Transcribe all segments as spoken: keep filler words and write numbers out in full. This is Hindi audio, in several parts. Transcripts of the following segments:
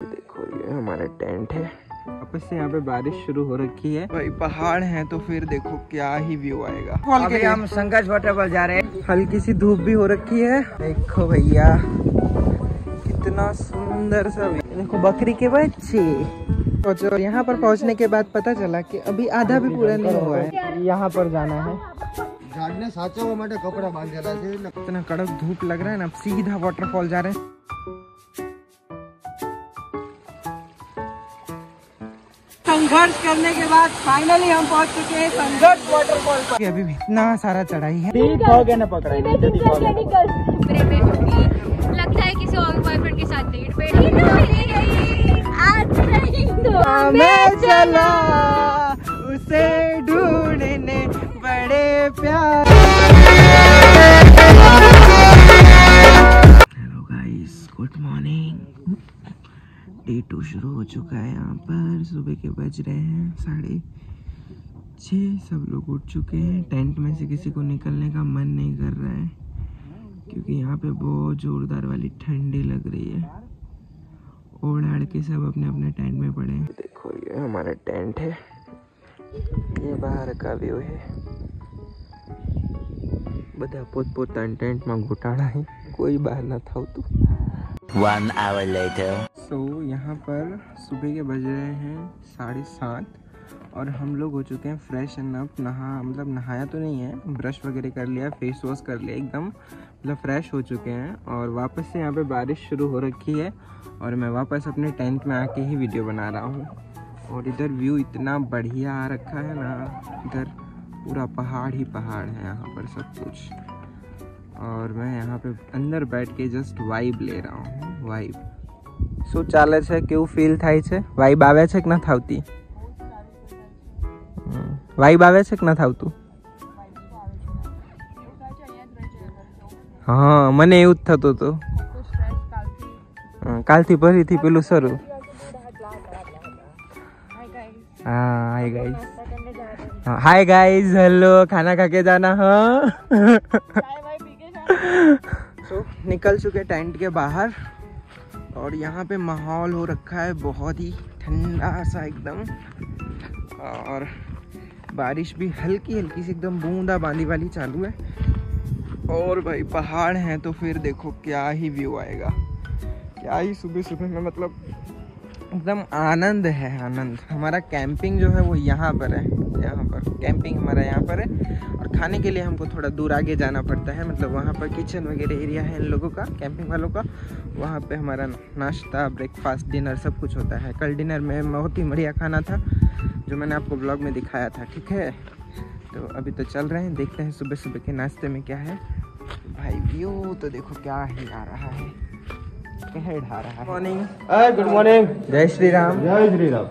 देखो ये हमारा टेंट है। वापस से यहाँ पे बारिश शुरू हो रखी है भाई, पहाड़ है तो फिर देखो क्या ही व्यू आएगा। अभी हम संघर्ष वाटरफॉल जा रहे हैं। हल्की सी धूप भी हो रखी है, देखो भैया कितना सुंदर सा। देखो बकरी के बच्चे। और यहाँ पर पहुँचने के बाद पता चला कि अभी आधा भी पूरा नहीं हुआ है। यहाँ पर जाना है, कपड़ा बांध इतना कड़क धूप लग रहा है ना। अब सीधा वाटरफॉल जा रहे हैं। संघर्ष करने के बाद फाइनली हम पहुंच चुके हैं संघर्ष वाटरफॉल पर। अभी भी इतना सारा चढ़ाई है। ना पकड़ा लगता है किसी और बॉयफ्रेंड के साथ डेट पे मैं चला उसे ढूंढने बड़े प्यार। Hello guys, good morning. Day two शुरू हो चुका है। यहाँ पर सुबह के बज रहे हैं साढ़े छः। सब लोग उठ चुके हैं। टेंट में से किसी को निकलने का मन नहीं कर रहा है क्योंकि यहाँ पे बहुत जोरदार वाली ठंडी लग रही है। ओढ़ आड़ के सब अपने अपने टेंट में पड़े हैं। देखो ये हमारा टेंट है, ये बाहर का व्यू है। बधा पोत पोताना टेंट में घोटाड़ा है, कोई बाहर ना था तो। One hour later. सो so, यहाँ पर सुबह के बज रहे हैं साढ़े सात और हम लोग हो चुके हैं फ्रेश एंड अप। नहा मतलब नहाया तो नहीं है, ब्रश वगैरह कर लिया, फेस वॉश कर लिया, एकदम मतलब फ्रेश हो चुके हैं। और वापस से यहाँ पे बारिश शुरू हो रखी है और मैं वापस अपने टेंट में आके ही वीडियो बना रहा हूँ। और इधर व्यू इतना बढ़िया आ रखा है ना, इधर पूरा पहाड़ ही पहाड़ है यहाँ पर सब कुछ। और मैं यहाँ पे अंदर बैठ के जस्ट वाइब ले रहा हूँ। वाइब શું ચાલે છે, કેવું ફીલ થાય છે? વાઇબ આવે છે કે નથી આવતી? વાઇબ આવે છે કે નથી આવતું? હા, મને એવું જ થતું હતું। કાલથી ફરીથી પેલું શરૂ। हाँ hi guys, hi guys, hello, खाना खा के जाना। हाँ सो निकल चुके टेंट के बाहर और यहाँ पे माहौल हो रखा है बहुत ही ठंडा सा एकदम। और बारिश भी हल्की हल्की सी एकदम बूंदा बांदी वाली चालू है। और भाई पहाड़ हैं तो फिर देखो क्या ही व्यू आएगा, क्या ही सुबह सुबह में मतलब एकदम आनंद है, आनंद। हमारा कैंपिंग जो है वो यहाँ पर है, यहाँ पर कैंपिंग हमारा यहाँ पर है। और खाने के लिए हमको थोड़ा दूर आगे जाना पड़ता है, मतलब वहाँ पर किचन वगैरह एरिया है इन लोगों का, कैंपिंग वालों का। वहाँ पे हमारा नाश्ता, ब्रेकफास्ट, डिनर सब कुछ होता है। कल डिनर में बहुत ही बढ़िया खाना था जो मैंने आपको ब्लॉग में दिखाया था, ठीक है। तो अभी तो चल रहे हैं, देखते हैं सुबह सुबह के नाश्ते में क्या है। भाई व्यू तो देखो क्या ही आ रहा है, कहर ढा रहा है। मॉर्निंग, गुड मॉर्निंग, जय श्री राम, जय श्री राम।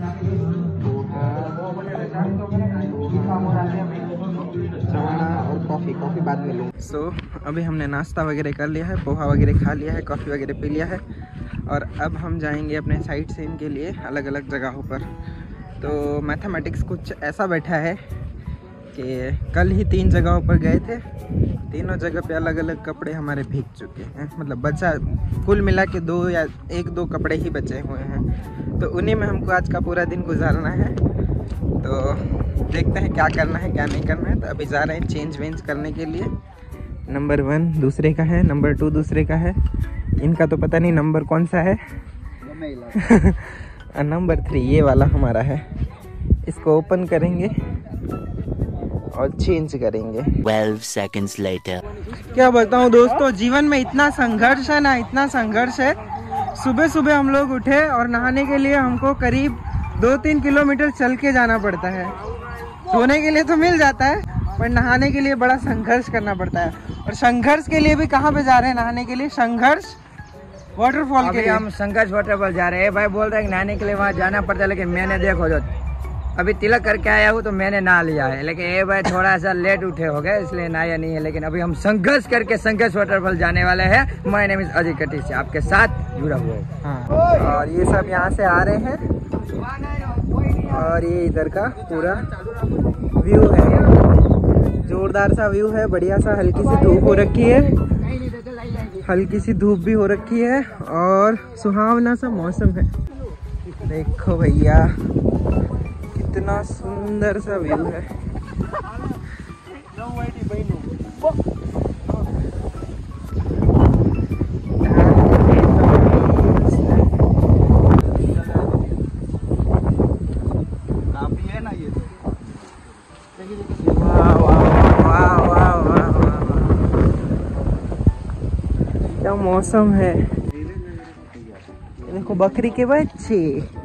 और कॉफ़ी कॉफ़ी बाद में लूँ। सो so, अभी हमने नाश्ता वगैरह कर लिया है, पोहा वगैरह खा लिया है, कॉफ़ी वगैरह पी लिया है। और अब हम जाएंगे अपने साइट सीन के लिए अलग अलग जगहों पर। तो मैथमेटिक्स कुछ ऐसा बैठा है कि कल ही तीन जगहों पर गए थे, तीनों जगह पे अलग अलग कपड़े हमारे भीग चुके हैं। मतलब बचा कुल मिला के दो या एक दो कपड़े ही बचे हुए हैं, तो उन्हीं में हमको आज का पूरा दिन गुजारना है। तो देखते हैं क्या करना है क्या नहीं करना है। तो अभी जा रहे हैं चेंज वेंज करने के लिए। नंबर वन दूसरे का है, नंबर टू दूसरे का है, इनका तो पता नहीं नंबर कौन सा है। नंबर थ्री ये वाला हमारा है। इसको ओपन करेंगे और चेंज करेंगे। twelve seconds later. क्या बताऊं दोस्तों, जीवन में इतना संघर्ष है ना, इतना संघर्ष है। सुबह सुबह हम लोग उठे और नहाने के लिए हमको करीब दो तीन किलोमीटर चल के जाना पड़ता है। सोने के लिए तो मिल जाता है पर नहाने के लिए बड़ा संघर्ष करना पड़ता है। और संघर्ष के लिए भी कहाँ पे जा रहे हैं नहाने के लिए? संघर्ष वाटरफॉल के लिए। हम संघर्ष वाटरफॉल जा रहे हैं। भाई बोल रहे हैं नहाने के लिए वहाँ जाना पड़ता है, लेकिन मैंने देखो जो अभी तिलक करके आया हूँ तो मैंने नहा लिया है। लेकिन ये भाई थोड़ा सा लेट उठे हो गए इसलिए नहाया नहीं है। लेकिन अभी हम संघर्ष करके संघर्ष वाटरफॉल जाने वाले हैं। माय नेम इज अजय कटी से आपके साथ जुड़ा हुआ हूँ। हाँ। और ये सब यहाँ से आ रहे हैं और ये इधर का पूरा व्यू है, जोरदार सा व्यू है, बढ़िया सा। हल्की सी धूप हो रखी है, हल्की सी धूप भी हो रखी है और सुहावना सा मौसम है। देखो भैया कितना सुंदर सा व्यू है। क्या मौसम है। देखो बकरी के बच्चे,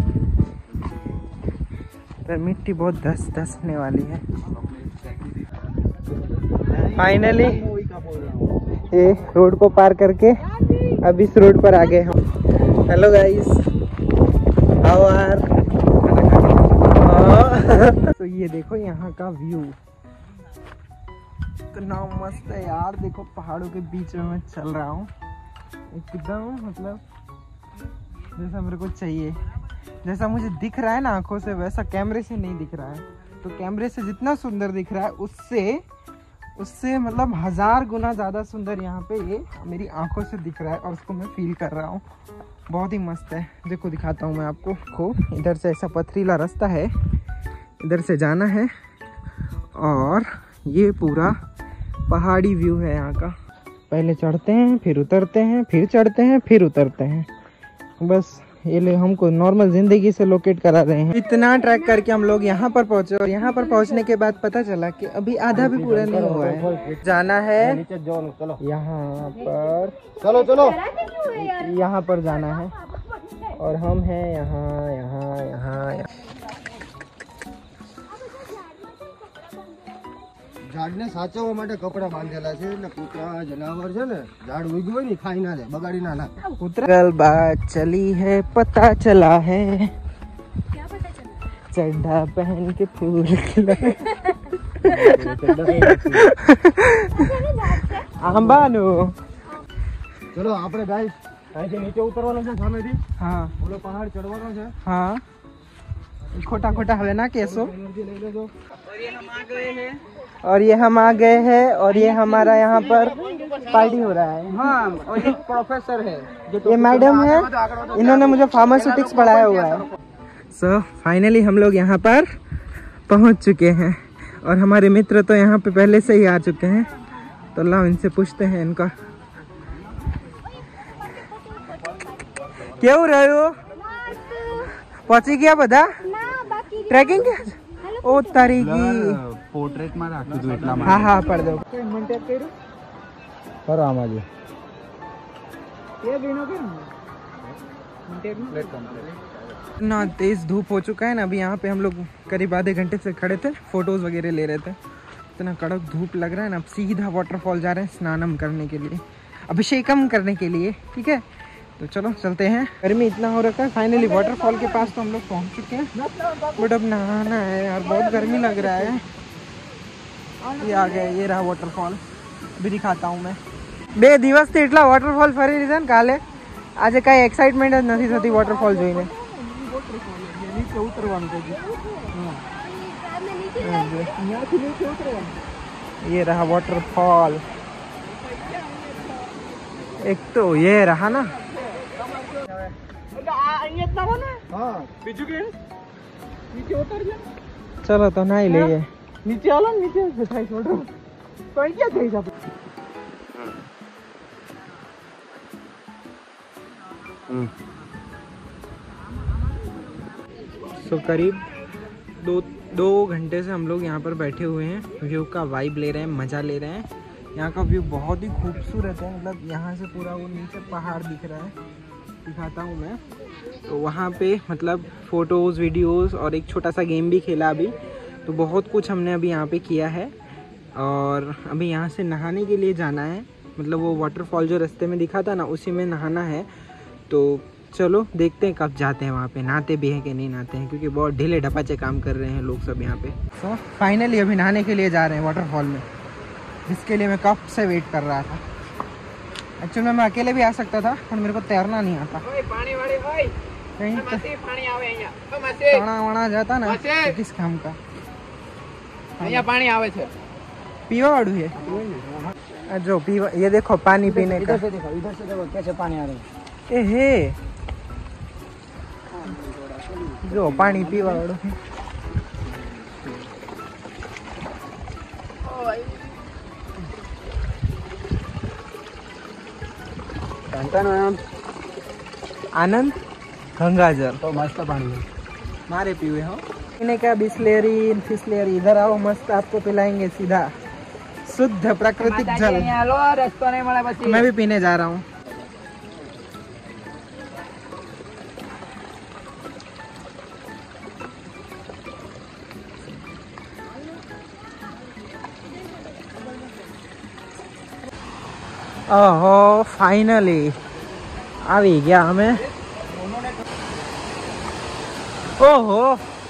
पर मिट्टी बहुत धस धसने वाली है। फाइनली ये रोड को पार करके अब इस रोड पर आ गए हम। Hello guys, how are. तो ये देखो यहाँ का व्यू कितना मस्त है यार। देखो पहाड़ों के बीच में मैं चल रहा हूँ एकदम, मतलब जैसा मेरे को चाहिए, जैसा मुझे दिख रहा है ना आंखों से, वैसा कैमरे से नहीं दिख रहा है। तो कैमरे से जितना सुंदर दिख रहा है उससे उससे मतलब हजार गुना ज़्यादा सुंदर यहाँ पे ये मेरी आंखों से दिख रहा है और उसको मैं फील कर रहा हूँ। बहुत ही मस्त है। देखो दिखाता हूँ मैं आपको। खो इधर से ऐसा पथरीला रास्ता है, इधर से जाना है और ये पूरा पहाड़ी व्यू है यहाँ का। पहले चढ़ते हैं, फिर उतरते हैं, फिर चढ़ते हैं, फिर उतरते हैं। बस ये ले हमको नॉर्मल जिंदगी से लोकेट करा रहे हैं। इतना ट्रैक करके हम लोग यहाँ पर पहुँचे और यहाँ पर पहुँचने के बाद पता चला कि अभी आधा भी पूरा नहीं हुआ है। जाना है यहाँ पर, चलो चलो यहाँ पर जाना है और हम हैं यहाँ यहाँ यहाँ यहाँ। ઝાડને સાચવવા માટે કપડા બાંધેલા છે એટલે કૂતરા જનાવર છે ને ઝાડ ઉગ્યું હોય ને ખાઈ ના જાય, બગાડી ના નાખે। उतरल बात चली है, पता चला है क्या पता चला? चड्ढा पहन के फूल खिला। आंबानो ચલો આપણે ગાઈસ અહીંથી નીચે ઉતરવાનું છે સામેથી। हाँ ઓલો પહાડ ચડવાનો છે। हाँ खोटा खोटा हवे ना केसो। એનર્જી લઈ લેજો। और ये हम आ गए हैं और ये हमारा यहाँ पर पार्टी हो रहा है। हाँ, और ये प्रोफेसर है ये मैडम है, इन्होंने मुझे फार्मास्यूटिक्स पढ़ाया हुआ है। सो so, फाइनली हम लोग यहाँ पर पहुँच चुके हैं और हमारे मित्र तो यहाँ पे पहले से ही आ चुके हैं। तो लाओ इनसे पूछते हैं इनका क्या हो रहा है। हो पहुंची गया बता ट्रेकिंग ओ तारीखी પોર્ટ્રેટ માં રાખ્યું હતું એટલા हाँ हाँ पढ़ दो કરો આમાં જો ना तेज धूप हो चुका है ना। अभी यहाँ पे हम लोग करीब आधे घंटे से खड़े थे, फोटोज वगैरह ले रहे थे। इतना कड़क धूप लग रहा है ना। अब सीधा वाटरफॉल जा रहे हैं स्नानम करने के लिए, अभिषेकम करने के लिए। ठीक है तो चलो चलते हैं। गर्मी इतना हो रखा है। फाइनली वाटरफॉल के पास तो हम लोग पहुँच चुके हैं, बट अब नहाना है यार, बहुत गर्मी लग रहा है। ये आ गए, ये रहा वाटरफॉल। अभी दिखाता हूँ मैं। બે દિવસથી એટલા વોટરફોલ ફરી લીધા ને કાલે, આજે કાંઈ એક્સાઇટમેન્ટ જ નથી થતી વોટરફોલ જોઈને। નીચે ઉતરવાનું છે। ये रहा वाटरफॉल। एक तो ये रहा ना। चलो तो ना ही ले नीचे आलो नीचे क्या सो so, करीब दो दो घंटे से हम लोग यहाँ पर बैठे हुए हैं, व्यू का वाइब ले रहे हैं, मज़ा ले रहे हैं। यहाँ का व्यू बहुत ही खूबसूरत है। मतलब यहाँ से पूरा वो नीचे पहाड़ दिख रहा है, दिखाता हूँ मैं। तो वहाँ पे मतलब फ़ोटोज़ वीडियोज़ और एक छोटा सा गेम भी खेला अभी। तो बहुत कुछ हमने अभी यहाँ पे किया है और अभी यहाँ से नहाने के लिए जाना है। मतलब वो वाटरफॉल जो रास्ते में दिखा था ना, उसी में नहाना है। तो चलो देखते हैं कब जाते हैं वहाँ पे, नहाते भी हैं कि नहीं नहाते हैं, क्योंकि बहुत ढीले ढपाचे काम कर रहे हैं लोग सब यहाँ पे। तो फाइनली अभी नहाने के लिए जा रहे हैं वाटरफॉल में, जिसके लिए मैं कब से वेट कर रहा था। एक्चुअली में मैं अकेले भी आ सकता था, पर मेरे को तैरना नहीं आता। कहीं पाना वाना जाता ना तो किस काम का। पानी आवे छे पीवा वाड़ू है। जो पी ये देखो पानी पीने का। इधर से देखो, इधर से देखो कैसे पानी आ रहा है। ए हे जो पानी पीवा वालों है। आनंद गंगाजल तो मस्त पानी है। मारे पीवे हो पीने का। बिस्लेरी फिस्लेरी इधर आओ, मस्त आपको पिलाएंगे सीधा शुद्ध प्राकृतिक जल। रस्तो नहीं मला बच्ची। मैं भी पीने जा रहा हूँ। ओहो फाइनली આવી ગયા અમે। ओहो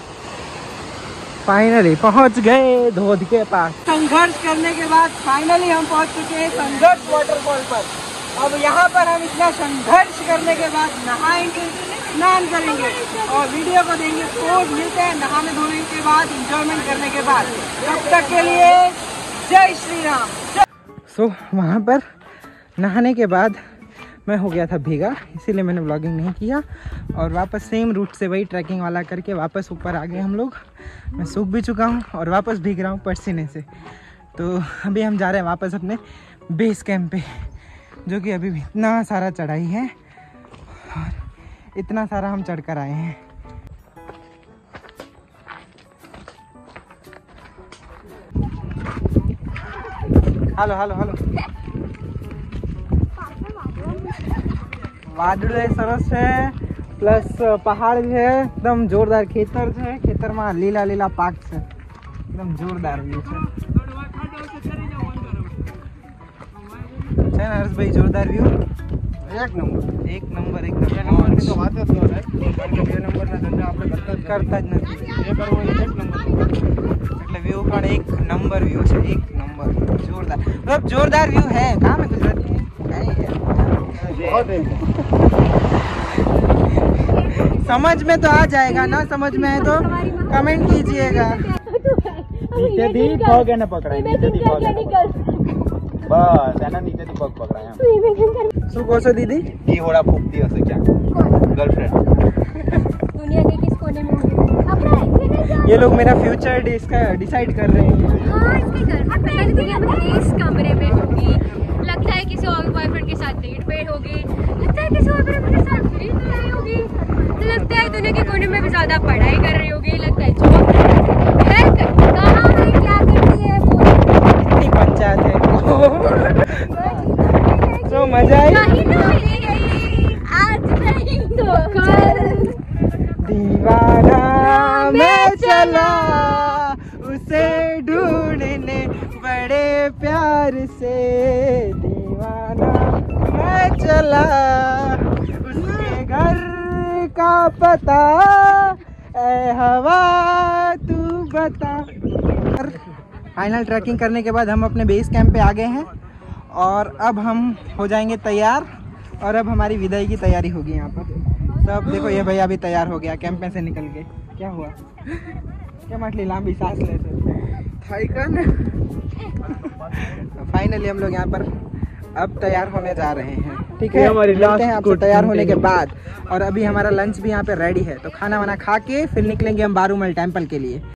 फाइनली पहुंच गए धोध के पास। संघर्ष करने के बाद फाइनली हम पहुंच चुके हैं संघर्ष वाटरफॉल पर। अब यहाँ पर हम इतना संघर्ष करने के बाद नहाएंगे, स्नान करेंगे और वीडियो को देंगे पोस्ट। मिलते हैं नहाने धोने के बाद, एंजॉयमेंट करने के बाद। तब तक के लिए जय श्री राम। सो so, वहाँ पर नहाने के बाद मैं हो गया था भीगा, इसीलिए मैंने व्लॉगिंग नहीं किया। और वापस सेम रूट से वही ट्रैकिंग वाला करके वापस ऊपर आ गए हम लोग। मैं सूख भी चुका हूँ और वापस भीग रहा हूँ पसीने से। तो अभी हम जा रहे हैं वापस अपने बेस कैंप पे, जो कि अभी भी इतना सारा चढ़ाई है और इतना सारा हम चढ़ कर आए हैं। हेलो हेलो हेलो वादळ सरस है प्लस पहाड़ है, एकदम जोरदार खेतर है। खेतर में लीला लीला पाक है, एकदम जोरदार व्यू है। हर्ष भाई जोरदार व्यू एक नंबर एक नंबर एक नंबर तो बात है બે નંબરના ધંધા આપણે કરતા જ નથી। એ કરવો એક નંબર એટલે વ્યૂ પણ એક નંબર વ્યૂ છે, એક નંબર જોરદાર। मतलब जोरदार व्यू है। कहाँ में गुजराती है समझ में तो आ जाएगा ना, समझ में है तो कमेंट कीजिएगा। नीचे दी पग ने पकड़ाय, नीचे दी पग बस एना नीचे दी पग पकड़ाय। શું કહો છો દીદી? ઈ હોડા ફૂકતી હશે ક્યાં गर्लफ्रेंड दुनिया के किस कोने में होगी? अपना है। ये लोग मेरा फ्यूचर डिसाइड कर रहे हैं। हाँ इसके घर पहले दुनिया में इस कमरे में होगी, लगता है किसी और बॉयफ्रेंड के साथ डेट पे होगी, लगता है किसी और बॉयफ्रेंड के साथ फ्री कर रही होगी, तो लगता है दुनिया के कोने में भी ज्यादा पढ़ाई कर रही होगी, लगता है जॉब है। कहाँ है क्या करती है वो, इतनी पंचायत है तो मजा आई। कहीं तो मिलेगी आज नहीं तो कल। दीवाना मैं चला उसे ढूंढने बड़े प्यार से, दीवाना मैं चला उसके घर का पता, ऐ हवा तू बता। फाइनल ट्रैकिंग करने के बाद हम अपने बेस कैंप पे आ गए हैं और अब हम हो जाएंगे तैयार और अब हमारी विदाई की तैयारी होगी यहाँ पर। सब देखो ये भैया भी तैयार हो गया कैंप में से निकल के। क्या हुआ? क्या मछली लंबी सांस लेते फाइनली हम लोग यहाँ पर अब तैयार होने जा रहे हैं। ठीक है, मिलते हैं आपसे तैयार होने के बाद। और अभी हमारा लंच भी यहाँ पे रेडी है, तो खाना वाना खा के फिर निकलेंगे हम बारूमल टेम्पल के लिए।